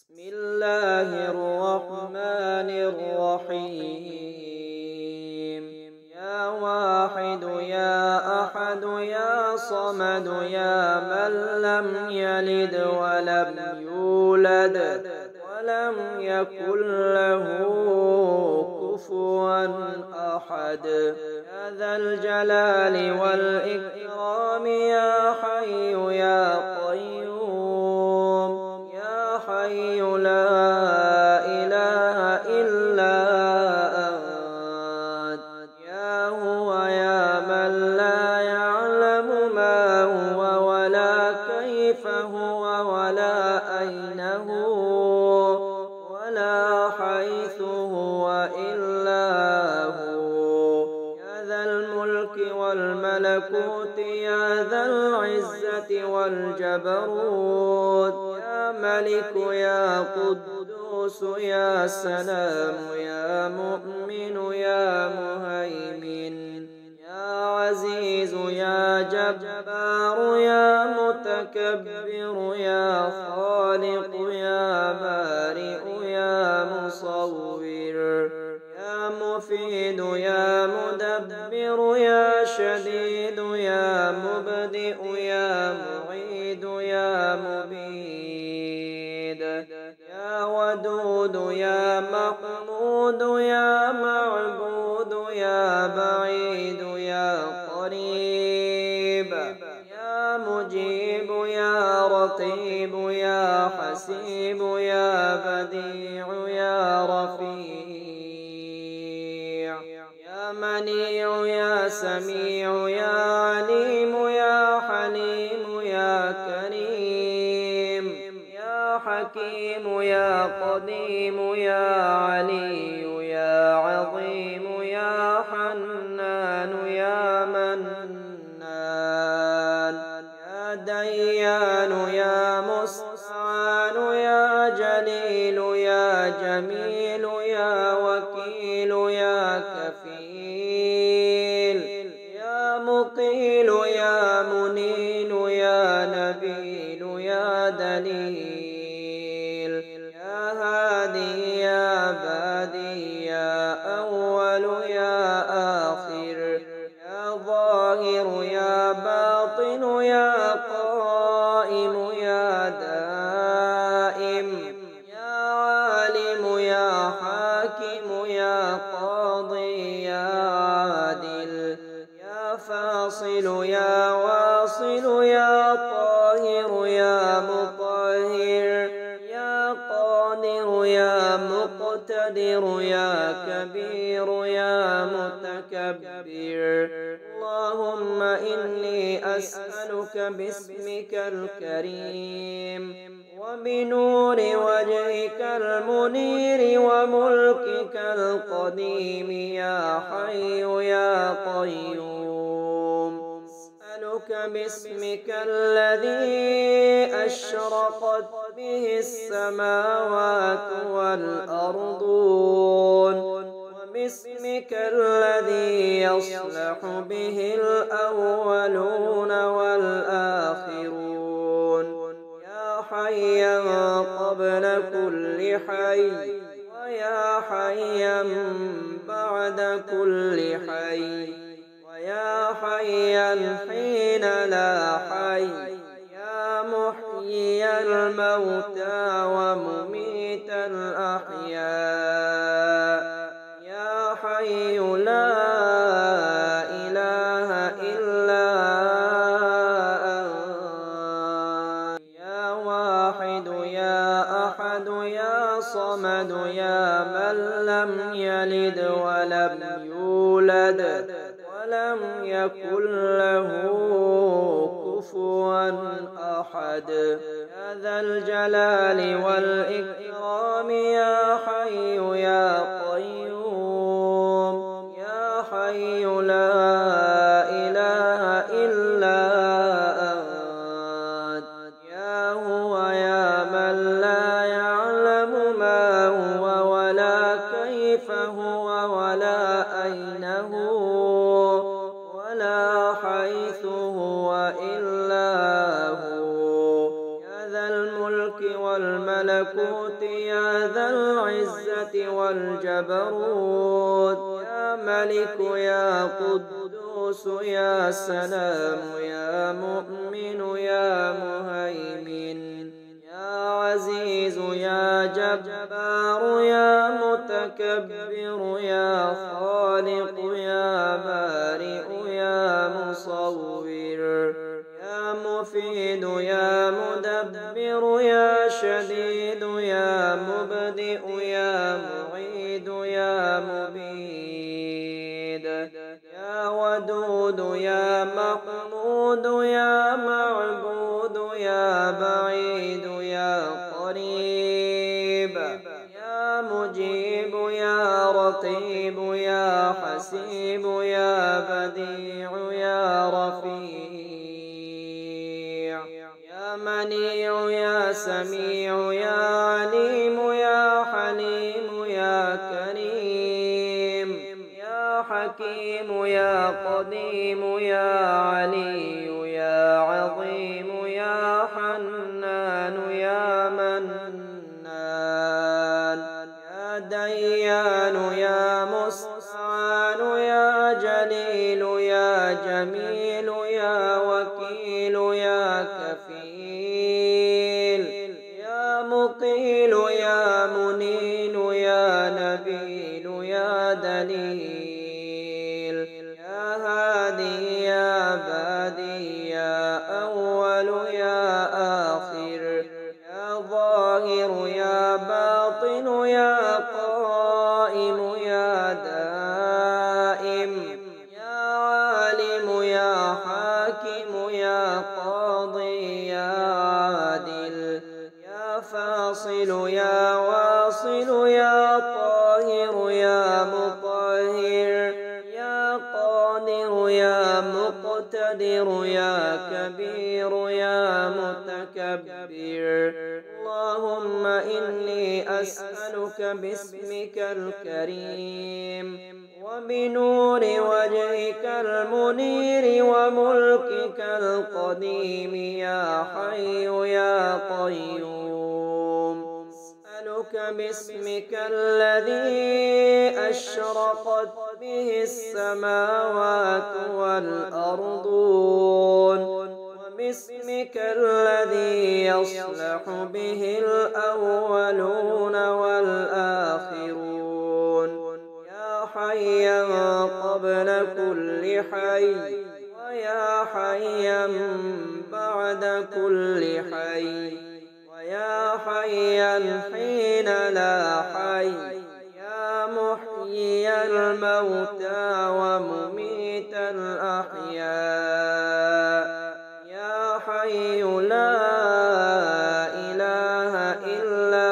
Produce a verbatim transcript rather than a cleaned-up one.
بسم الله الرحمن الرحيم. يا واحد يا أحد يا صمد يا من لم يلد ولم يولد ولم يكن له كفوا أحد. يا ذا الجلال والإكرام يا حي يا قيوم يا حي لا إله إلا أنت. يا هو يا من لا يعلم ما هو ولا كيف هو ولا أين هو ولا حيث هو إلا هو. يا ذا الملك والملكوت يا ذا العزة والجبروت. يا ملك يا قدوس يا سلام يا مؤمن يا مهيمن يا عزيز يا جبار يا متكبر يا خالق يا بارئ يا مصور يا مفيد يا مدبر يا شديد يا مبدئ يا معيد يا مبيد يا ودود يا محمود يا معبود يا بعيد يا قريب يا مجيب يا رقيب يا حسيب يا بديع يا رفيع يا منيع يا سميع يا عليم يا حليم يا كريم يا حكيم يا قديم يا علي يا عظيم يا حنان يا منان يا ديان يا مستعان يا جليل يا جميل يا وكيل يا كفيل يا مقيل يا منيل يا نبيل يا دليل يا هادي يا بادي يا أول يا آخر يا ظاهر يا باطن يا قائم يا دائم يا عالم يا حاكم يا قاضي يا عادل يا فاصل يا واصل يا طاهر يا مطهر يا قادر يا مقتدر يا كبير يا متكبر. اللهم إني أسألك باسمك الكريم وبنور وجهك المنير وملكك القديم يا حي يا قيوم. أسألك باسمك الذي أشرقت به السماوات والأرضون وباسمك الذي يصلح به الأولون والآخرون يا حيا قبل كل حي ويا حيا بعد كل حي ويا حيا حين لا حي يا محيي الموتى ومميت الأحياء يا حي لا إله إلا أنت. يا واحد يا أحد يا صمد يا من لم يلد ولم يولد ولم يكن له كفوا أحد. يا ذا الجلال والإكرام يا حي يا قيوم يا حي لا إله إلا أنت. يا هو يا من لا يعلم ما هو ولا كيف هو ولا أين هو ولا حيث هو إلا هو. يا ذا الملك والملكوت الجبروت يا ذا العزة والجبروت يا ملك يا قدوس يا سلام يا مؤمن يا مهيمن يا عزيز يا جبار يا متكبر يا خالق يا بارئ يا مصور يا مفيد يا مدبر يا شديد يا مبدئ يا معيد يا مبيد يا ودود يا محمود يا معبود يا بعيد يا قريب يا مجيب يا رقيب يا حسيب يا بديع يا رفيع يا منيع يا سميع يا عليم يا حليم يا كريم يا حكيم يا قديم يا علي يا عظيم يا حنان يا منان يا ديان يا مستعان يا جليل يا جميل يا وكيل يا كفيل يا مقيل يا منيل يا نبيل يا دليل يا هادي يا بادي يا أول يا آخر يا ظاهر يا باطن يا قائم يا دائم يا عالم يا حاكم يا قاضي يا عادل يا فاصل يا واصل يا طاهر يا مطهر يا قادر يا مقتدر يا كبير يا متكبر اللهم إني أسألك باسمك الكريم وبنور وجهك المنير وملكك القديم يا حي يا قيوم أسألك باسمك الذي أشرقت به السماوات والأرضون وباسمك الذي يصلح به الأولون والآخرون يا حيا قبل كل حي ويا حيا بعد كل حي ويا حيا حين لا حي يا محيي الموتى ومميت الأحياء يا حي لا إله إلا